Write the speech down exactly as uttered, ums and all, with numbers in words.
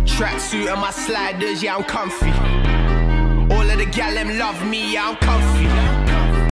Tracksuit and my sliders, yeah, I'm comfy. All of the gal them love me, yeah, I'm comfy.